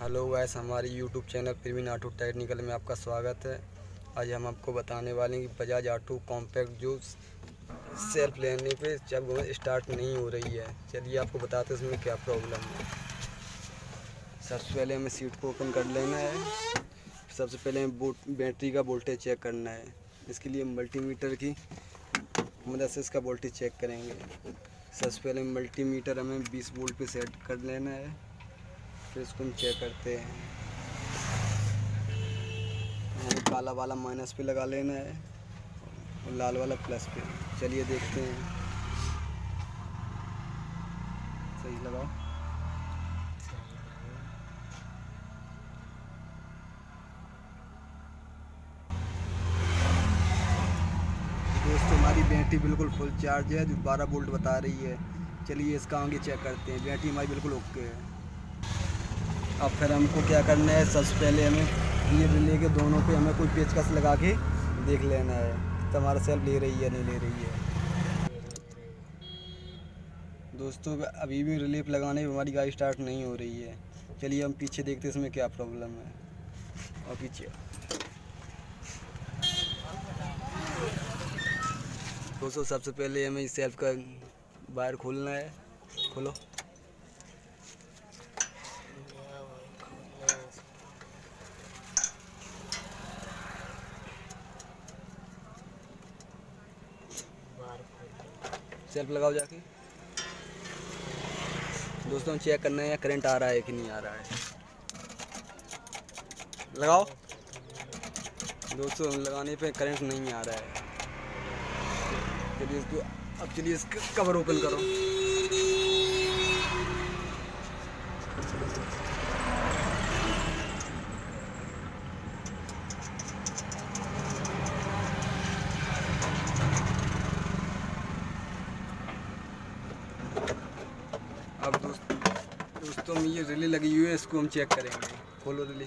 Hello guys, हमारी YouTube channel Praveen auto technical में आपका स्वागत है। आज हम आपको बताने वाले हैं कि बजाज ऑटो कॉम्पैक्ट जो सेल्फ लेने पे जब स्टार्ट नहीं हो रही है। चलिए आपको बताते हैं इसमें क्या प्रॉब्लम है। सबसे पहले हमें सीट को ओपन कर लेना है। सबसे पहले हमें बैटरी का वोल्टेज चेक करना है। इसके लिए मल्टीमीटर की मदद से इसका वोल्टेज चेक करेंगे। सबसे पहले मल्टीमीटर हमें 20 वोल्ट पे सेट कर लेना है, फिर इसको हम चेक करते हैं। हमें काला वाला माइनस पे लगा लेना है और लाल वाला प्लस पे। चलिए देखते हैं, सही लगाओ। दोस्तों, हमारी बैटरी बिल्कुल फुल चार्ज है, जो 12 वोल्ट बता रही है। चलिए इसका आगे चेक करते हैं। बैटरी हमारी बिल्कुल ओके है। अब फिर हमको क्या करना है, सबसे पहले हमें ये रिले के दोनों पे हमें कोई पेचकस लगा के देख लेना है तो हमारा सेल्फ ले रही है नहीं ले रही है। दोस्तों, अभी भी रिले पे लगाने पर हमारी गाड़ी स्टार्ट नहीं हो रही है। चलिए हम पीछे देखते हैं इसमें क्या प्रॉब्लम है। और पीछे दोस्तों, सबसे पहले हमें इस सेल्फ का वायर खोलना है। खोलो। सेल्फ लगाओ जाके। दोस्तों, चेक करना है करंट आ रहा है कि नहीं आ रहा है। लगाओ। दोस्तों, लगाने पे करंट नहीं आ रहा है। चलिए इसको, अब चलिए इसका कवर ओपन करो। अब दोस्तों ये रिले लगी हुई है, इसको हम चेक करेंगे। खोलो रिले।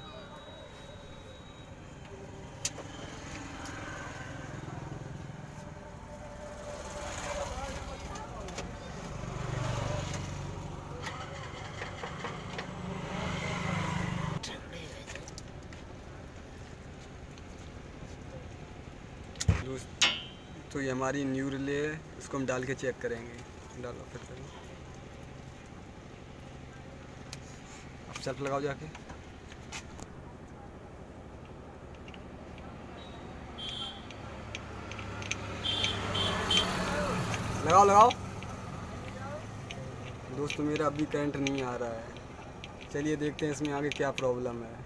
तो ये हमारी न्यू रिले है, इसको हम डाल के चेक करेंगे। डालो फिर करो। अब सेल्फ लगाओ जाके। लगाओ लगाओ। दोस्तों, मेरा अभी करंट नहीं आ रहा है। चलिए देखते हैं इसमें आगे क्या प्रॉब्लम है।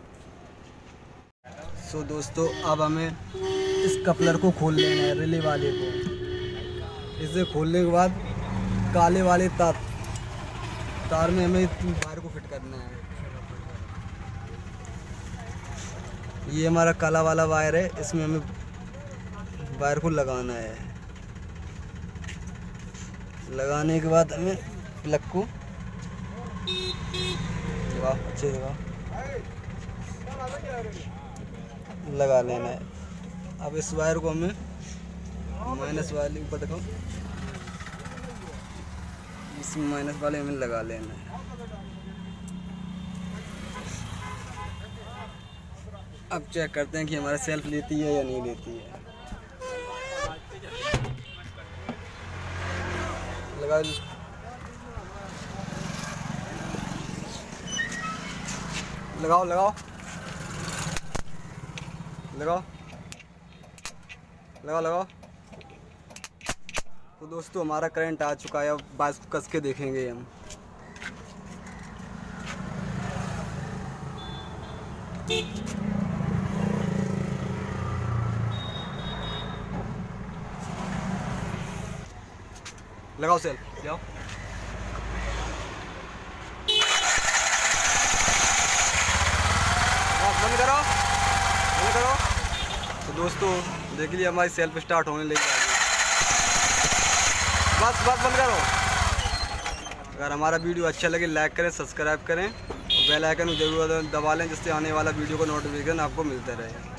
सो दोस्तों, अब हमें इस कपलर को खोल लेना है, रिले वाले को। इसे खोलने के बाद काले वाले तार में हमें वायर को फिट करना है। ये हमारा काला वाला वायर है, इसमें हमें वायर को लगाना है। लगाने के बाद हमें प्लग को लगाओ, अच्छे लगाओ, लगा लेना है। अब इस वायर को हमें माइनस वाले ऊपर देखो, इस माइनस वाले हमें लगा लेना है। अब चेक करते हैं कि हमारा सेल्फ लेती है या नहीं लेती है। लगा लगाओ लगाओ लगाओ लगाओ लगाओ। तो दोस्तों, हमारा करंट आ चुका है। अब बाइक को कस के देखेंगे हम। लगाओ सेल्फ, जाओ। बंद करो, बंद करो। तो दोस्तों, देख लीजिए हमारी सेल्फ स्टार्ट होने लगी है। बस बस बंद करो। अगर हमारा वीडियो अच्छा लगे लाइक करें, सब्सक्राइब करें और बेल आइकन को जरूर दबा लें, जिससे आने वाला वीडियो का नोटिफिकेशन आपको मिलता रहे।